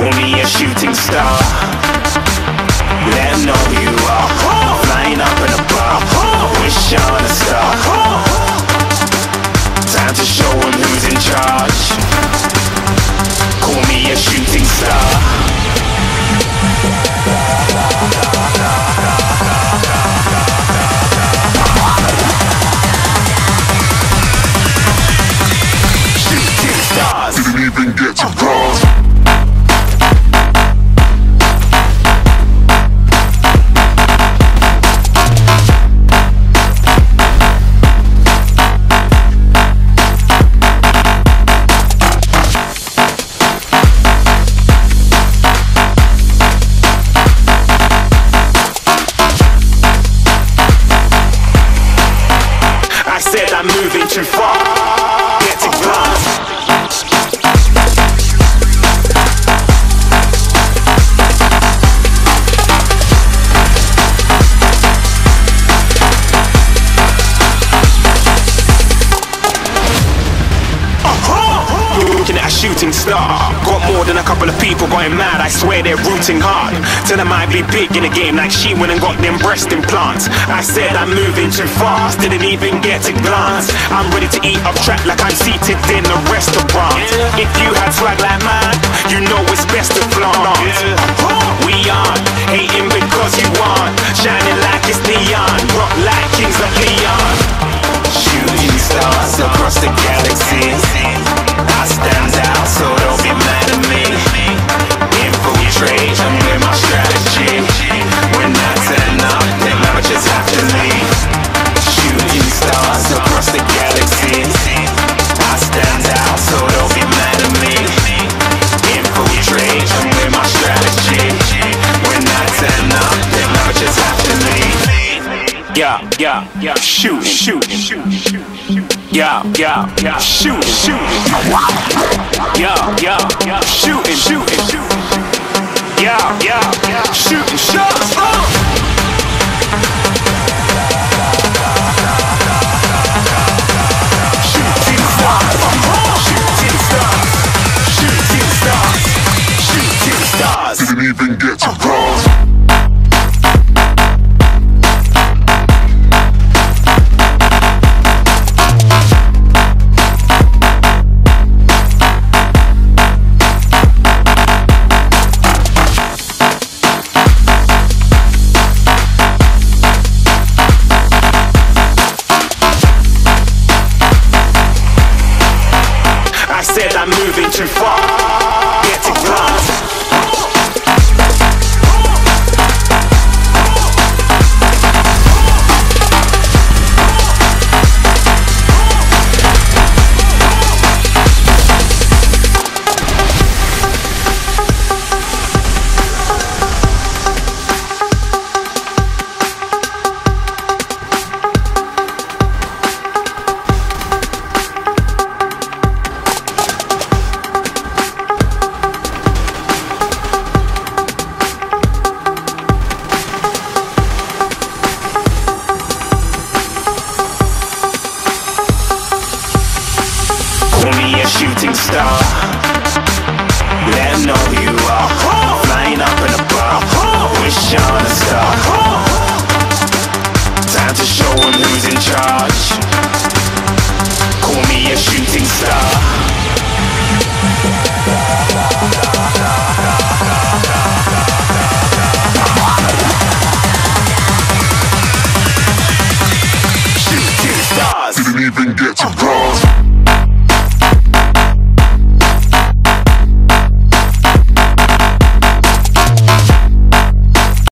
Call me a shooting star. Let 'em know who you are. Flying up in a bar. Wish on a star. Time to show 'em who's in charge. Call me a shooting star. Shooting stars. Didn't even get to bronze. I said I'm moving too far. Get to glance. Looking at a shooting star. Got more than a couple of people going mad. I swear they're rooting hard. Tell them I'd be big in the game like she went and got them breast implants. I said I'm moving too fast. Didn't even get to glance. I'm ready to eat up track like I'm seated in a restaurant. If you had swag like mine, you know it's best to flaunt. We aren't hating because you aren't. Shining like it's neon. Rock like kings of Leon. Shooting stars across the galaxy. I stand out, so don't be mad at me. Infiltrate, I'm with my strategy. When I turn up, them amateurs have to leave. Shooting stars across the galaxy. I stand out, so don't be mad at me. Infiltrate, I'm with my strategy. When I turn up, them amateurs have to leave. Yeah, shooting. Yeah, shooting. Yeah, shooting. Yeah, shooting shots. Shooting stars. Shooting stars. Shooting stars. Shooting stars. Didn't even get to bronze. I said I'm moving too far. Get to glance. Shooting star. Let 'em know who you are. Flying up in a bar. Wish on a star. Time to show 'em who's in charge. Call me a shooting star. Shooting stars. Didn't even get to bronze.